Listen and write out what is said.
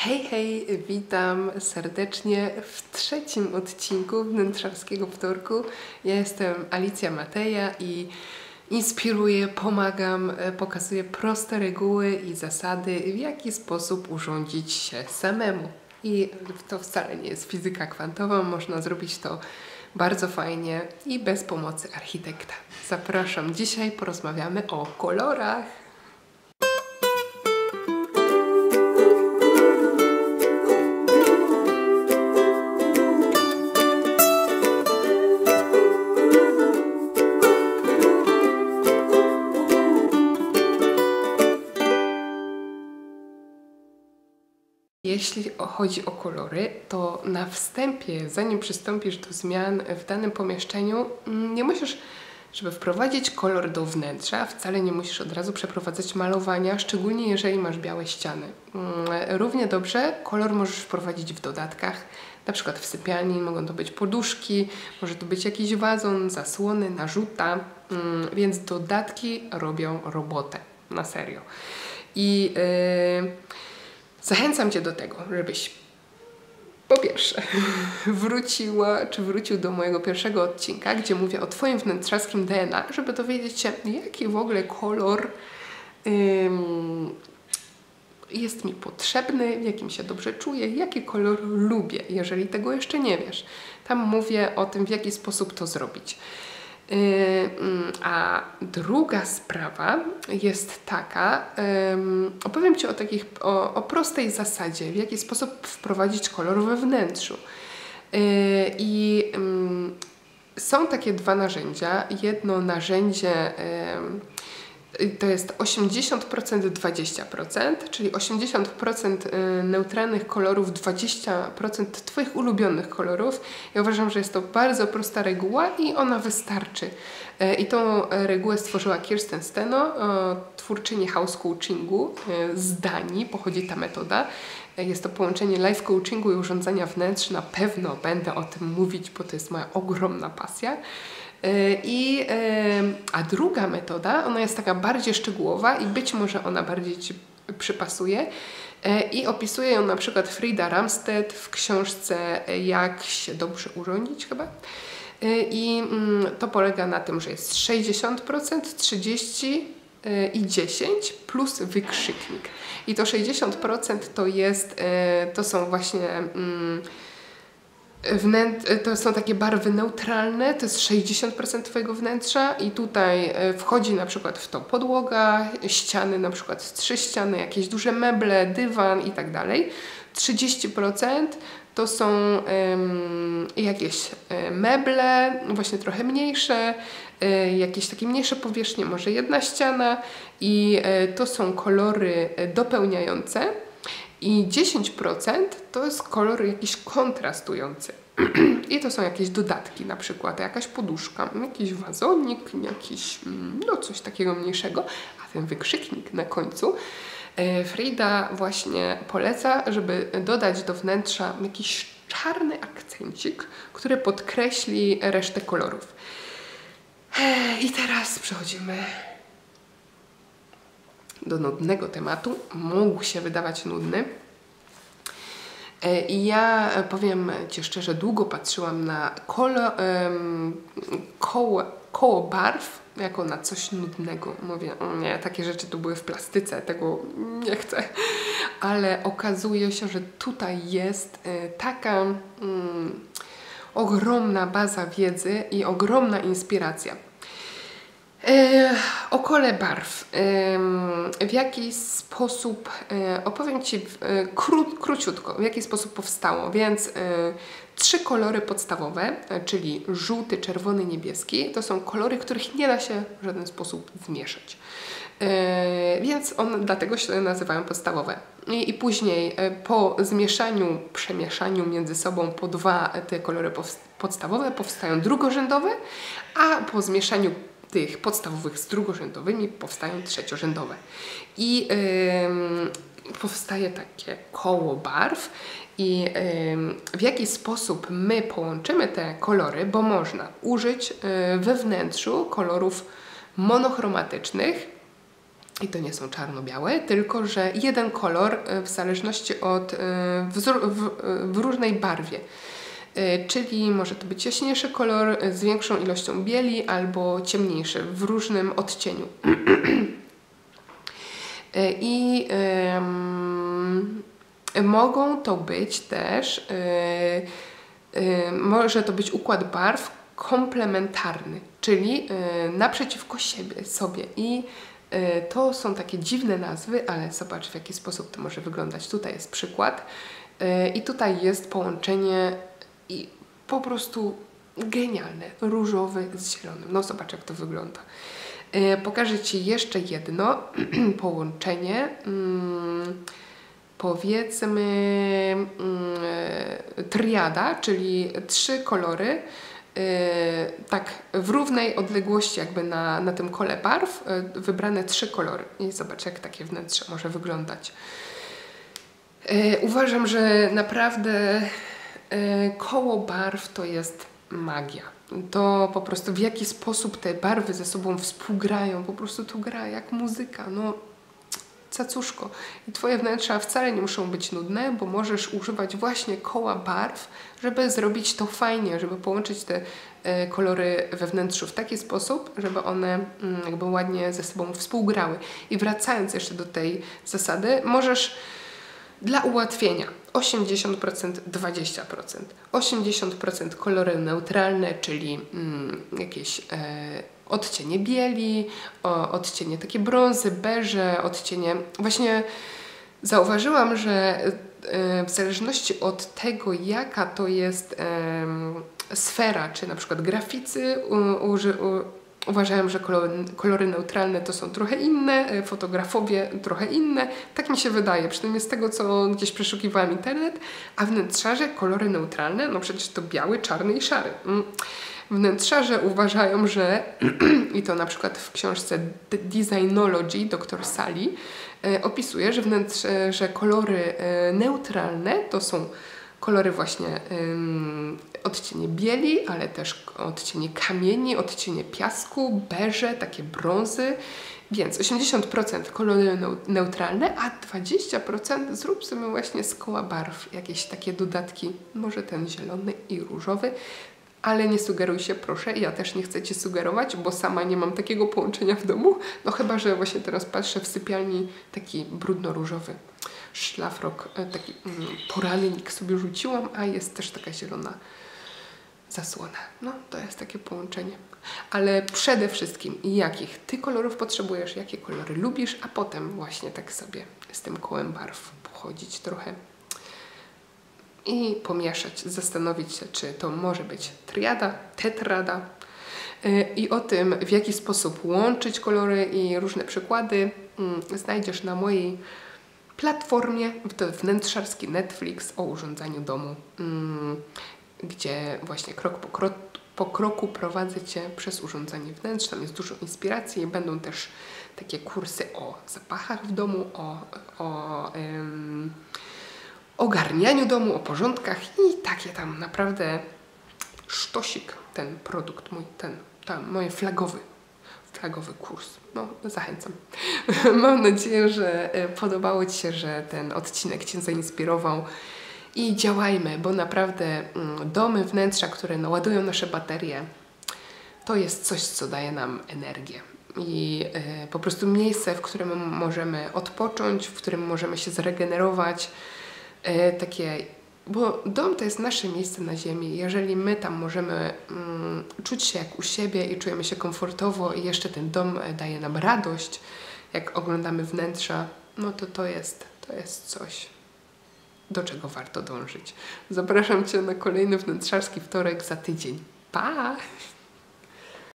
Hej, hej, witam serdecznie w trzecim odcinku Wnętrzarskiego Wtorku. Ja jestem Alicja Mateja i inspiruję, pomagam, pokazuję proste reguły i zasady, w jaki sposób urządzić się samemu. I to wcale nie jest fizyka kwantowa, można zrobić to bardzo fajnie i bez pomocy architekta. Zapraszam, dzisiaj porozmawiamy o kolorach. Jeśli chodzi o kolory, to na wstępie, zanim przystąpisz do zmian w danym pomieszczeniu, nie musisz, żeby wprowadzić kolor do wnętrza, wcale nie musisz od razu przeprowadzać malowania, szczególnie jeżeli masz białe ściany. Równie dobrze kolor możesz wprowadzić w dodatkach, na przykład w sypialni mogą to być poduszki, może to być jakiś wazon, zasłony, narzuta, więc dodatki robią robotę, na serio. I zachęcam Cię do tego, żebyś po pierwsze wróciła, czy wrócił do mojego pierwszego odcinka, gdzie mówię o Twoim wnętrzarskim DNA, żeby dowiedzieć się, jaki w ogóle kolor jest mi potrzebny, w jakim się dobrze czuję, jaki kolor lubię, jeżeli tego jeszcze nie wiesz. Tam mówię o tym, w jaki sposób to zrobić. A druga sprawa jest taka, opowiem Ci o prostej zasadzie, w jaki sposób wprowadzić kolor we wnętrzu. Są takie dwa narzędzia. Jedno narzędzie to jest 80%, 20%, czyli 80% neutralnych kolorów, 20% Twoich ulubionych kolorów. Ja uważam, że jest to bardzo prosta reguła i ona wystarczy. I tą regułę stworzyła Kirsten Steno, twórczyni house coachingu z Danii, pochodzi ta metoda. Jest to połączenie life coachingu i urządzania wnętrz. Na pewno będę o tym mówić, bo to jest moja ogromna pasja. A druga metoda, ona jest taka bardziej szczegółowa i być może ona bardziej Ci przypasuje i opisuje ją na przykład Frida Ramstedt w książce Jak się dobrze urządzić chyba. To polega na tym, że jest 60%, 30% i 10% plus wykrzyknik. I to 60% to są właśnie to są takie barwy neutralne, to jest 60% Twojego wnętrza i tutaj wchodzi na przykład w to podłoga, ściany, na przykład 3 ściany, jakieś duże meble, dywan i tak dalej. 30% to są jakieś meble, właśnie trochę mniejsze, jakieś takie mniejsze powierzchnie, może jedna ściana i to są kolory dopełniające. I 10% to jest kolor jakiś kontrastujący. I to są jakieś dodatki, na przykład jakaś poduszka, jakiś wazonik, jakiś, coś takiego mniejszego, a ten wykrzyknik na końcu Frida właśnie poleca, żeby dodać do wnętrza jakiś czarny akcencik, który podkreśli resztę kolorów. I teraz przechodzimy do nudnego tematu. Mógł się wydawać nudny. I ja powiem Ci szczerze, długo patrzyłam na koło barw jako na coś nudnego. Mówię, o nie, takie rzeczy tu były w plastyce, tego nie chcę. Ale okazuje się, że tutaj jest taka ogromna baza wiedzy i ogromna inspiracja. O kole barw. W jaki sposób, opowiem Ci króciutko, w jaki sposób powstało. Więc 3 kolory podstawowe, czyli żółty, czerwony, niebieski, to są kolory, których nie da się w żaden sposób zmieszać. Więc dlatego się nazywają podstawowe. I później po zmieszaniu, przemieszaniu między sobą po 2 te kolory podstawowe powstają drugorzędowe, a po zmieszaniu tych podstawowych z drugorzędowymi powstają trzeciorzędowe. I powstaje takie koło barw i w jaki sposób my połączymy te kolory, bo można użyć we wnętrzu kolorów monochromatycznych, I to nie są czarno-białe, tylko że jeden kolor w zależności od w różnej barwie. Czyli może to być jaśniejszy kolor z większą ilością bieli albo ciemniejszy w różnym odcieniu. I mogą to być też, może to być układ barw komplementarny, czyli naprzeciwko sobie. I to są takie dziwne nazwy, ale zobacz, w jaki sposób to może wyglądać. Tutaj jest przykład i tutaj jest połączenie i po prostu genialne, różowy z zielonym. No zobacz, jak to wygląda. Pokażę Ci jeszcze jedno połączenie. Powiedzmy triada, czyli 3 kolory, tak w równej odległości jakby na tym kole barw, wybrane 3 kolory. I zobacz, jak takie wnętrze może wyglądać. Uważam, że naprawdę koło barw to jest magia. To po prostu w jaki sposób te barwy ze sobą współgrają, po prostu to gra jak muzyka, no cacuszko. I Twoje wnętrza wcale nie muszą być nudne, bo możesz używać właśnie koła barw, żeby zrobić to fajnie, żeby połączyć te kolory we wnętrzu w taki sposób, żeby one jakby ładnie ze sobą współgrały. I wracając jeszcze do tej zasady, możesz dla ułatwienia 80%, 20%. 80% kolory neutralne, czyli jakieś odcienie bieli, odcienie takie brązy, beże, odcienie... Właśnie zauważyłam, że w zależności od tego, jaka to jest sfera, czy na przykład graficy uważają, że kolory neutralne to są trochę inne, fotografowie trochę inne. Tak mi się wydaje, przynajmniej z tego, co gdzieś przeszukiwałam internet. A wnętrzarze kolory neutralne, no przecież to biały, czarny i szary. Wnętrzarze uważają, że, i to na przykład w książce Designology dr Sally opisuje, że kolory neutralne to są kolory właśnie odcienie bieli, ale też odcienie kamieni, odcienie piasku, beże, takie brązy. Więc 80% kolory neutralne, a 20% zrób sobie właśnie z koła barw jakieś takie dodatki, może ten zielony i różowy. Ale nie sugeruj się, proszę, ja też nie chcę Ci sugerować, bo sama nie mam takiego połączenia w domu. No chyba, że właśnie teraz patrzę w sypialni taki brudno-różowy szlafrok, taki porannik sobie rzuciłam, a jest też taka zielona zasłona. No, to jest takie połączenie. Ale przede wszystkim, jakich Ty kolorów potrzebujesz, jakie kolory lubisz, a potem właśnie tak sobie z tym kołem barw pochodzić trochę i pomieszać, zastanowić się, czy to może być triada, tetrada i o tym, w jaki sposób łączyć kolory i różne przykłady znajdziesz na mojej platformie, to wnętrzarski Netflix o urządzaniu domu, gdzie właśnie krok po kroku prowadzę Cię przez urządzanie wnętrz. Tam jest dużo inspiracji i będą też takie kursy o zapachach w domu, o ogarnianiu domu, o porządkach i takie tam naprawdę sztosik, ten produkt mój, mój flagowy kurs. No, zachęcam. Mam nadzieję, że podobało Ci się, że ten odcinek Cię zainspirował i działajmy, bo naprawdę domy, wnętrza, które naładują nasze baterie, to jest coś, co daje nam energię. I po prostu miejsce, w którym możemy odpocząć, w którym możemy się zregenerować, bo dom to jest nasze miejsce na ziemi. Jeżeli my tam możemy czuć się jak u siebie i czujemy się komfortowo i jeszcze ten dom daje nam radość, jak oglądamy wnętrza, no to jest coś, do czego warto dążyć. Zapraszam Cię na kolejny wnętrzarski wtorek za tydzień. Pa!